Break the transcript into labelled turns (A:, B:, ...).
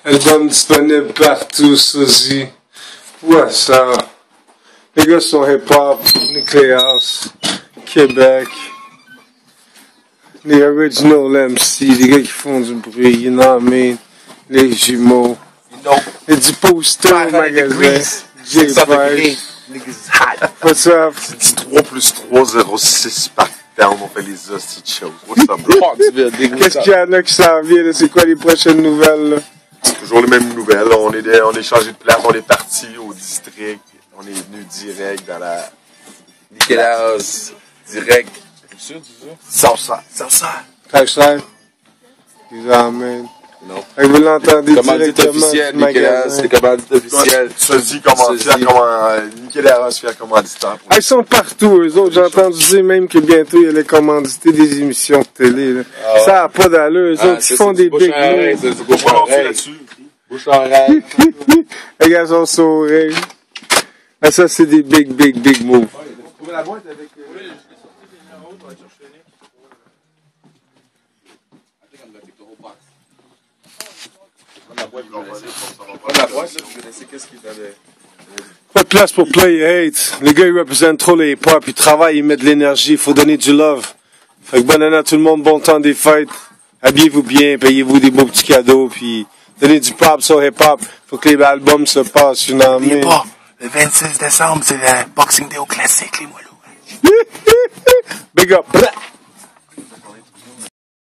A: Album disponible partout, Suzy. Ouais, ça. Les gars sont hip-hop, Nikelaos, Québec. Les original MC, les gars qui font du bruit, you know what I mean? Les Jumeaux. Et du poster au magasin. J-Vibe. What's up?
B: C'est 3 plus 3, 0,6 par terme, on fait les hosties de choses. What's up, bro?
A: Qu'est-ce qu'il y en a qui s'en vient, c'est quoi les prochaines nouvelles, là?
B: C'est toujours les mêmes nouvelles. On est changé de place, on est parti au district. On est venu direct dans la Nikelaos. Direct. C'est sûr, ça?
A: Hashtag. Ils emmènent.
B: Non.
A: Vous l'entendez
B: commandite officielle, Nikelaos. C'est commandite officielle. Tu te dis comment Nikelaos faire commanditaire.
A: Ils sont partout, eux autres. J'ai entendu dire même que bientôt, ils allaient commanditer des émissions de télé, là. Ça n'a pas d'allure. Eux autres, ils font des big moves.
B: Bouche en rêve.
A: Les gars sont sourires. Ah, ça, c'est des big moves.
B: La boîte avec...
A: Pas de place pour play et hate. Les gars, ils représentent trop les hip-hop. Ils travaillent, ils mettent de l'énergie. Il faut donner du love. Fait que bonne année à tout le monde. Bon temps des fêtes. Habillez-vous bien. Payez-vous des beaux petits cadeaux. Puis donnez du pop sur hip-hop. Faut que les albums se passent.
C: N'oubliez pas, le 26 décembre, c'est le Boxing Day au classique, les moelleux.
A: Big up.